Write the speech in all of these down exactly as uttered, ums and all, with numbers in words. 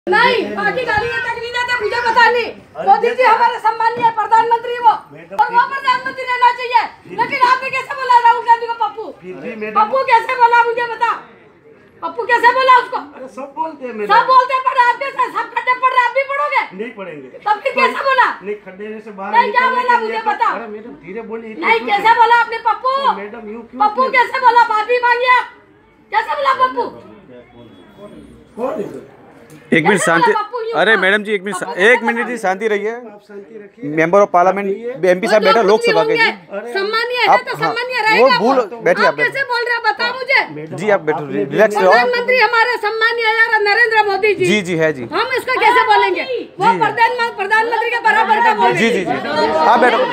नहीं, बाकी गालियाँ तक नहीं देते, मुझे बता नहीं। मोदी जी हमारे सम्मानीय प्रधानमंत्री वो और वो प्रधानमंत्री रहना चाहिए। लेकिन आपने कैसे बोला राहुल गांधी को पप्पू? पप्पू कैसे बोला मुझे बता? पप्पू कैसे बोला उसको? सब बोलते हैं, सब बोलते हैं, पर आप कैसे सब खड्डे पढ़ रहे, आप भी पढ़ोगे? नहीं पढ़ेंगे। तब फिर कैसे बोला? नहीं, खड्डे से बाहर नहीं, क्या बोला मुझे बता? अरे मैडम धीरे बोलिए। नहीं, कैसे बोला आपने पप्पू? मैडम यूँ क्यों? पप्पू कैसे बोला? माफी मांगिए आप। कैसे बोला पप्पू? एक मिनट शांति। अरे मैडम जी एक मिनट एक मिनट जी शांति रहिए। मेंबर ऑफ पार्लियामेंट एमपी साहब बैठा लोकसभा के जी। सम्मानीय है तो सम्मानीय रहेगा। वो भूल बैठिए आप। कैसे बोल रहे हैं बता मुझे? जी आप बैठो, रिलैक्स रहो। प्रधानमंत्री हमारे सम्मानीय यार नरेंद्र मोदी जी। जी जी है जी। हम इसको कैसे बोलेंगे? वो प्रधानमंत्री के बराबर का बोल। जी जी जी आप बैठो।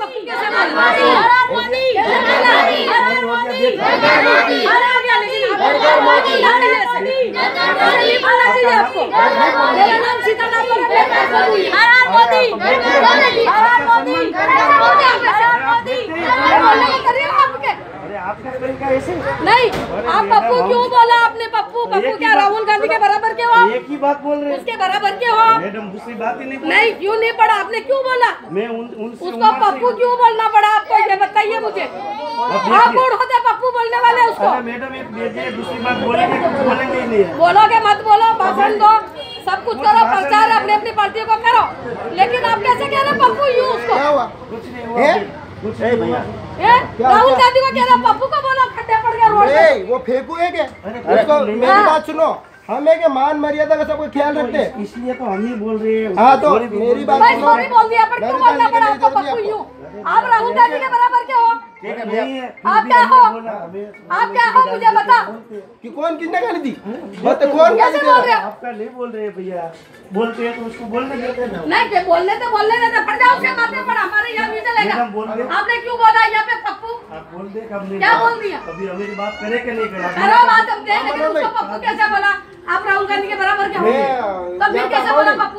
आपको मेरा नाम सीताराम मोदी। हर हर मोदी, हर हर मोदी, हर हर मोदी। आपका तरीका ऐसे नहीं, आप पप्पू क्यों बोला आपने? पप्पू पप्पू क्या राहुल गांधी के बराबर के हो? एक ही बात बोल रहे हैं। उसके बराबर के हो मैडम, दूसरी बात ही नहीं बोल। नहीं, क्यों नहीं पढ़ा आपने? क्यों बोला? मैं उन उनसे उसको पप्पू क्यों बोलना पड़ा आपको? ये बताइए मुझे। आप कौन होते पप्पू बोलने वाले उसको? मैडम एक भेजिए, दूसरी बात बोलेंगे तो बोलेंगे ही नहीं। बोलोगे मत बोलो, भाषण दो, सब कुछ करो, प्रचार अपनी अपनी पार्टी को करो। लेकिन आप कैसे कह रहे पप्पू यूँ उसको? कुछ नहीं हुआ, कुछ नहीं भैया। राहुल गांधी को कह रहे पप्पू को बोलो खड्डे पड़ गए रोड पे। वो फेंकू है क्या? उसको मेरी बात सुनो, हम है के मान मर्यादा का सब ख्याल रखते हैं, इसलिए तो हम ही बोल रहे हैं। हाँ तो मेरी बात भाई सॉरी बोल दिया, पर क्यों बोलना पड़ा आपको पप्पू यूँ? आप राहुल गांधी के बराबर के हो? आप क्या हो? आप क्या हो मुझे बता? कि कौन किसने गाली दी? बता कौन कैसे बोल रहे हो? आपका नहीं बोल रहे भैया, बोलते हैं तो उसको बोलने देते हैं ना। नहीं, बोलने तो बोलने देते, पड़ जाओ उसके माथे पर, हमारे यहाँ नहीं चलेगा। आपने क्यों बोला यहाँ पे पप्पू? आप बोल दे, कब नहीं क्या बोल दिया? कभी हमें बात करे कि नहीं करा? करो बात, हम देख, लेकिन उसको पप्पू कैसे बोला? आप राहुल गांधी के बराबर के हो, तब फिर कैसे बोला पप्पू?